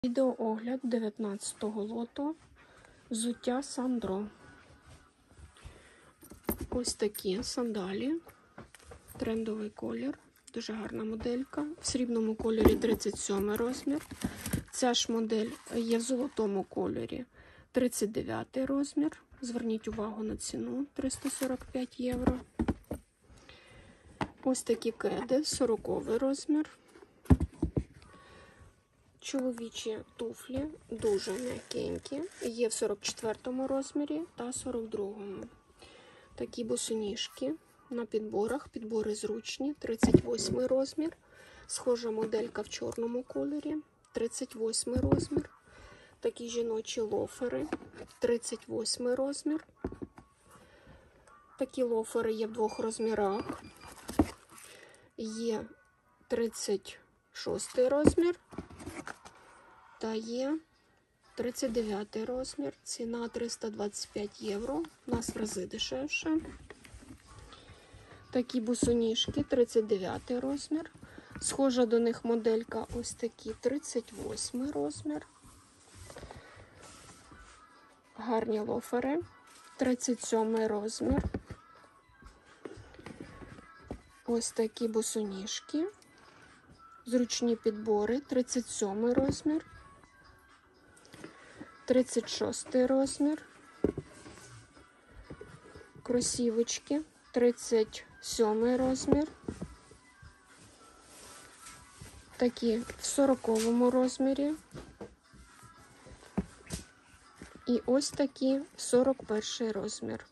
Відеоогляд 19-го лоту взуття Сандро. Ось такі сандалі, трендовий колір, дуже гарна моделька. В срібному кольорі 37 розмір. Ця ж модель є в золотому кольорі 39 розмір. Зверніть увагу на ціну 345 євро. Ось такі кеди, 40 розмір. Чоловічі туфлі дуже м'якенькі, є в 44 розмірі та 42. Такі босоніжки на підборах, підбори зручні, 38 розмір. Схожа моделька в чорному кольорі, 38 розмір. Такі жіночі лофери, 38 розмір. Такі лофери є в двох розмірах. Є 36 розмір. Та є 39 розмір, ціна 325 євро, у нас в рази дешевше. Такі босоніжки, 39 розмір. Схожа до них моделька ось такі, 38 розмір. Гарні лофери, 37 розмір. Ось такі босоніжки. Зручні підбори, 37 розмір. 36 розмір, кросівочки, 37 розмір, такі в 40 розмірі і ось такі в 41 розмір.